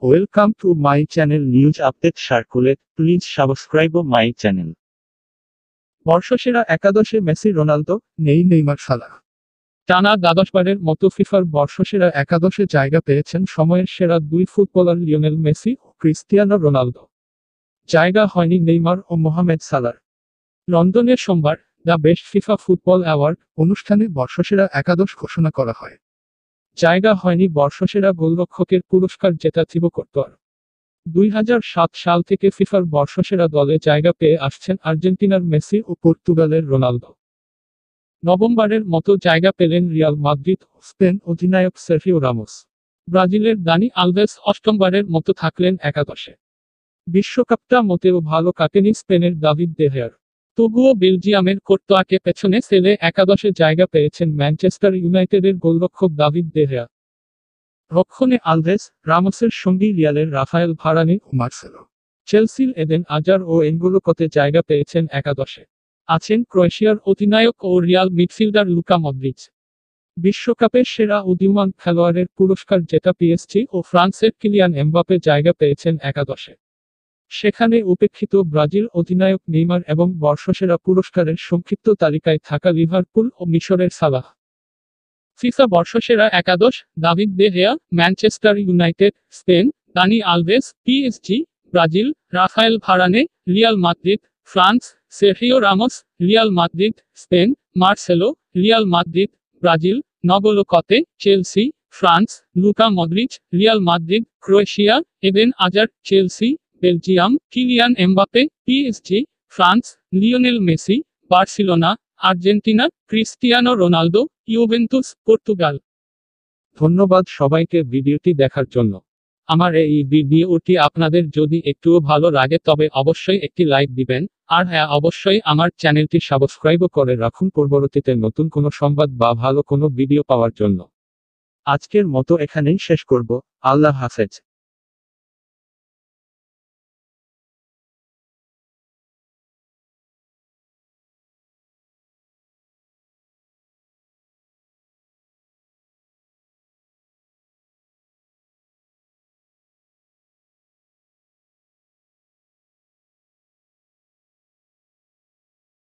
Welcome to my channel News Update Circulate. Please subscribe my channel. বর্ষসেরা একাদশে Messi Ronaldo, নেই Neymar Salah. টানা দ্বাদশবারের মতো ফিফার বর্ষসেরা একাদশে জায়গা পেয়েছেন সময়ের সেরা দুই ফুটবলার লিওনেল মেসি ও ক্রিস্টিয়ানো রোনালদো। জায়গা হয়নি নেইমার ও মোহামেদ সালার। লন্ডনে সোমবার the best FIFA football award অনুষ্ঠানে বর্ষসেরা একাদশ ঘোষণা করা হয়। জায়গা হয়নি বর্ষসেরা গোলরক্ষকের পুরস্কার জেতা থিবো কর্তোয়ার। 2007 সাল থেকে ফিফার বর্ষসেরা দলে জায়গা পেয়ে আসছেন আর্জেন্টিনার মেসি ও পর্তুগালের রোনালদো। নবমবারের মতো জায়গা পেলেন রিয়াল মাদ্রিদ ও স্পেন অধিনায়ক সার্হিও রামোস। ব্রাজিলের দানি আলভেস অষ্টমবারের মতো থাকলেন একাদশে। বিশ্বকাপটা মোটেও ভালো কাটেনি স্পেনের দাভিদ দে হেয়ার। তবুও বেলজিয়ামের কোর্তোয়াকে পেছনে ফেলে একাদশে জায়গা পেয়েছেন ম্যানচেস্টার ইউনাইটেডের গোলরক্ষক দাভিদ দে হেয়া। রক্ষণে আলভেস, রামোসের সঙ্গী রিয়ালের রাফায়েল ভারানি ও মার্সেলো। চেলসির এডেন আজার ও এনগোলো কতে জায়গা পেয়েছেন একাদশে। আছেন ক্রোয়েশিয়ার অধিনায়ক ও রিয়াল মিডফিল্ডার লুকা মদ্রিচ। বিশ্বকাপের সেরা উদীয়মান খেলোয়াড়ের পুরস্কার জেতা পিএসজি ও ফ্রান্সের কিলিয়ান এমবাপে জায়গা পেয়েছেন একাদশে। সেখানে উপেক্ষিত ব্রাজিল অধিনায়ক নেইমার এবং বর্ষসেরা পুরস্কারের সংক্ষিপ্ত তালিকায় থাকা লিভারপুল ও মিশরের সালাহ। ফিফা বর্ষসেরা একাদশ: David de Gea, Manchester United, Spain; Dani Alves, PSG; Brazil, Raphael Varane, Real Madrid; France, Sergio Ramos, Real Madrid; Spain, Marcelo, Real Madrid; Brazil, N'Golo Kante, Chelsea; France, Luka Modric, Real Madrid; Croatia, Eden Hazard, Chelsea; Belgium, Kylian Mbappe, PSG; France, Lionel Messi, Barcelona; Argentina, Cristiano Ronaldo, Juventus, Portugal. ধন্যবাদ সবাইকে ভিডিওটি দেখার জন্য। আমার এই ভিডিওটি আপনাদের যদি একটুও ভালো লাগে তবে অবশ্যই একটি লাইক দিবেন, আর হ্যাঁ, অবশ্যই আমার চ্যানেলটি সাবস্ক্রাইব করে রাখুন পরবর্তীতে নতুন কোনো সংবাদ বা ভালো কোনো ভিডিও পাওয়ার জন্য। আজকের মতো এখানেই শেষ করব। আল্লাহ হাফেজ।